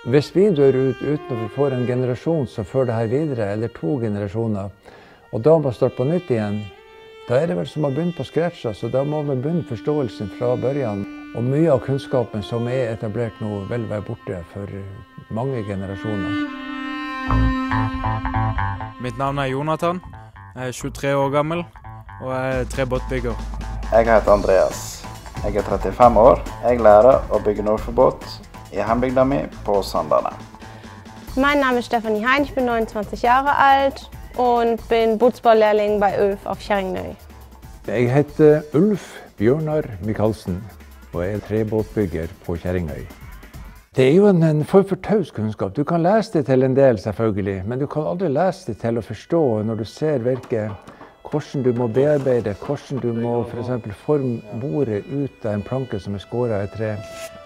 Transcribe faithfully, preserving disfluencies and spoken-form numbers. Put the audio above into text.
Hvis vi dør ut uten at vi får en generasjon som fører det her videre, eller to generasjoner, og da må starte på nytt igjen, da er det vel som å begynne på scratch, altså. Da må vi begynne forståelsen fra børjan. Og mye av kunnskapen som er etablert nå vil være borte for mange generasjoner. Mitt navn er Jonathan, jeg er tjuetre år gammel, og jeg er trebåtbygger. Jeg heter Andreas. Jeg er trettiofem år. Jeg lærer å bygge Nordsjöbåt i hembygda mi på Sandane. Mein Name ist Stefanie Hein, ich bin neunundzwanzig Jahre alt und bin Bootsbaulehrling bei Ulf auf Kjerringnøy. Jeg heter Ulf Bjørnar Mikalsen, og jeg er trebåtbygger på Kjerringnøy. Det er jo en, en form for taus kunnskap. Du kan lese det til en del, selvfølgelig, men du kan aldri lese det til å forstå når du ser virke hvordan du må bearbeide, hvordan du må for eksempel forme bordet ut av en planke som er skåret i tre.